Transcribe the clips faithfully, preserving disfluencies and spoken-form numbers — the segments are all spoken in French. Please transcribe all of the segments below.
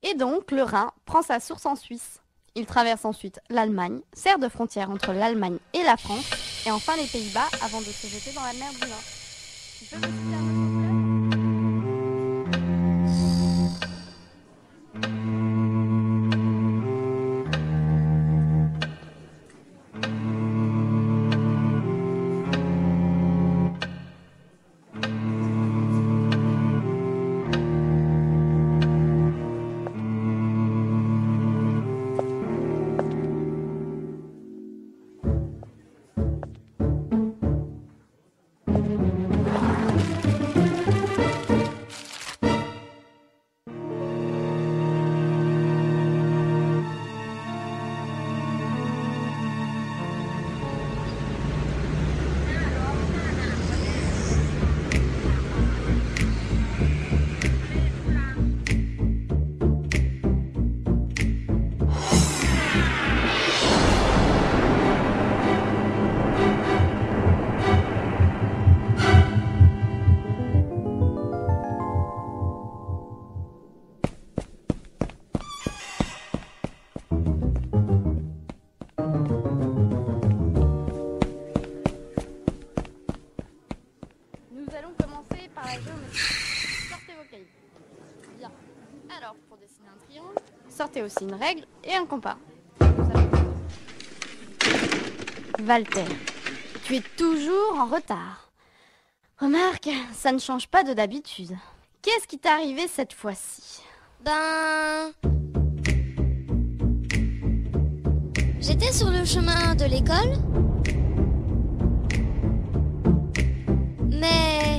Et donc, le Rhin prend sa source en Suisse. Il traverse ensuite l'Allemagne, sert de frontière entre l'Allemagne et la France, et enfin les Pays-Bas avant de se jeter dans la mer du Nord. Tu peux me citer un autre fleuve ? Alors, pour dessiner un triangle, sortez aussi une règle et un compas. Walter, tu es toujours en retard. Remarque, ça ne change pas de d'habitude. Qu'est-ce qui t'est arrivé cette fois-ci? Ben... J'étais sur le chemin de l'école, mais...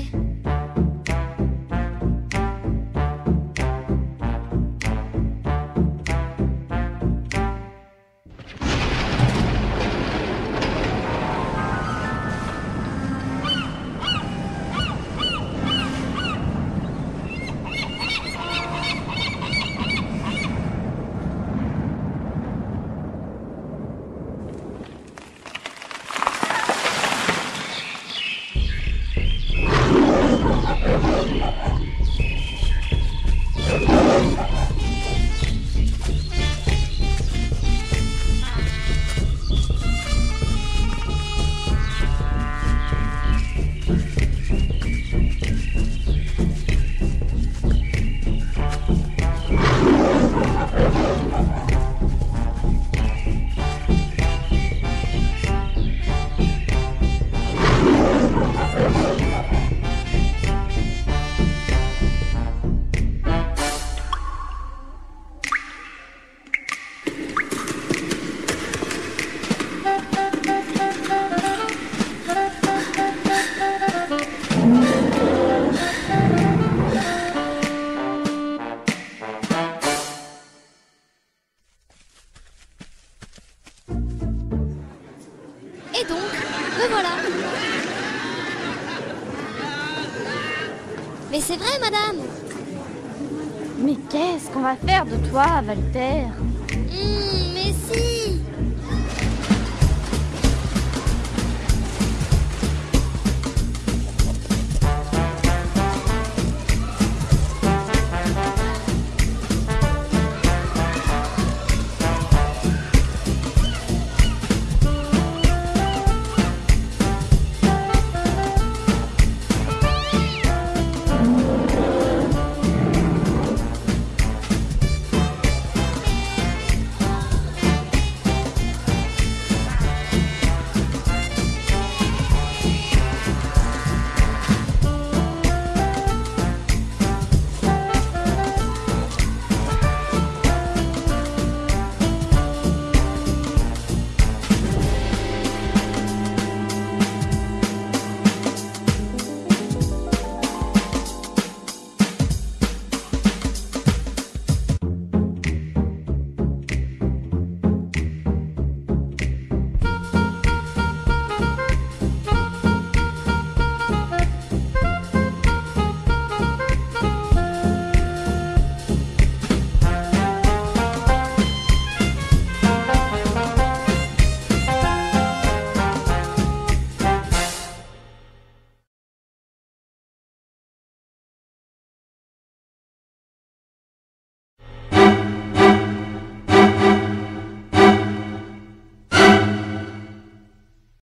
Et donc, me voilà. Mais c'est vrai, madame. Mais qu'est-ce qu'on va faire de toi, Walter? Hum, mais si.